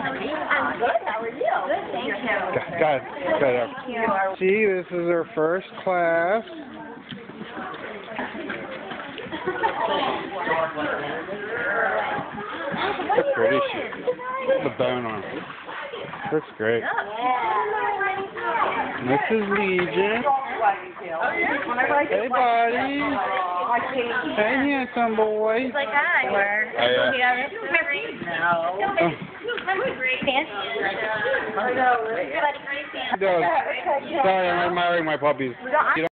I'm good. How are you? Good, thank you. Got it. See, this is her first class. That's pretty. The bone on it. That's great. This is Legion. Hey, buddy. Hey, handsome boy. He's like, hi. Where? Yeah. No. Sorry, I'm admiring my puppies.